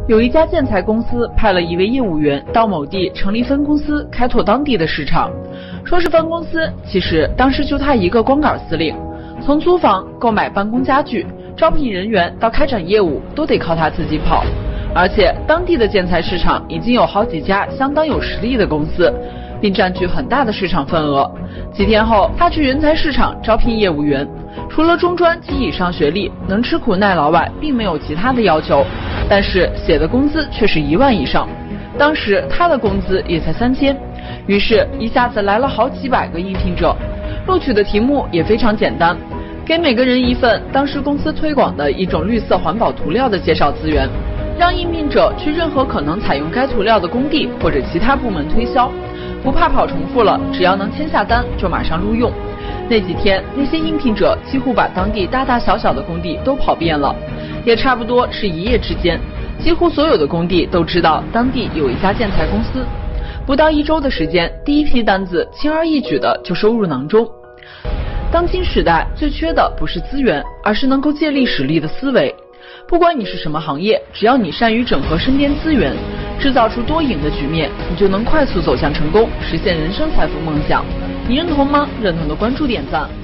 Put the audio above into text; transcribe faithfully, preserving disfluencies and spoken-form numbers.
有一家建材公司派了一位业务员到某地成立分公司，开拓当地的市场。说是分公司，其实当时就他一个光杆司令，从租房、购买办公家具、招聘人员到开展业务，都得靠他自己跑。而且当地的建材市场已经有好几家相当有实力的公司，并占据很大的市场份额。几天后，他去人才市场招聘业务员，除了中专及以上学历，能吃苦耐劳外，并没有其他的要求。但是写的工资却是一万以上，当时他的工资也才三千，于是一下子来了好几百个应聘者。录取的题目也非常简单，给每个人一份当时公司推广的一种绿色环保涂料的介绍资源，让应聘者去任何可能采用该涂料的工地或者其他部门推销，不怕跑重复了，只要能签下单就马上录用。那几天，那些应聘者几乎把当地大大小小的工地都跑遍了，也差不多是一夜之间，几乎所有的工地都知道当地有一家建材公司。不到一周的时间，第一批单子轻而易举的就收入囊中。当今时代最缺的不是资源，而是能够借力使力的思维。不管你是什么行业，只要你善于整合身边资源，制造出多赢的局面，你就能快速走向成功，实现人生财富梦想。你认同吗？认同的关注点赞。